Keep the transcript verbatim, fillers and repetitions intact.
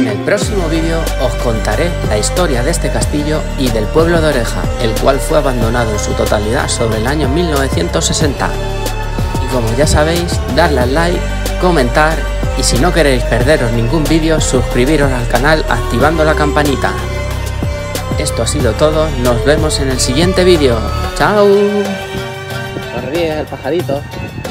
En el próximo vídeo os contaré la historia de este castillo y del pueblo de Oreja, el cual fue abandonado en su totalidad sobre el año mil novecientos sesenta. Y como ya sabéis, darle al like, comentar y si no queréis perderos ningún vídeo, suscribiros al canal activando la campanita. Esto ha sido todo, nos vemos en el siguiente vídeo. ¡Chao! Sonríe el pajarito.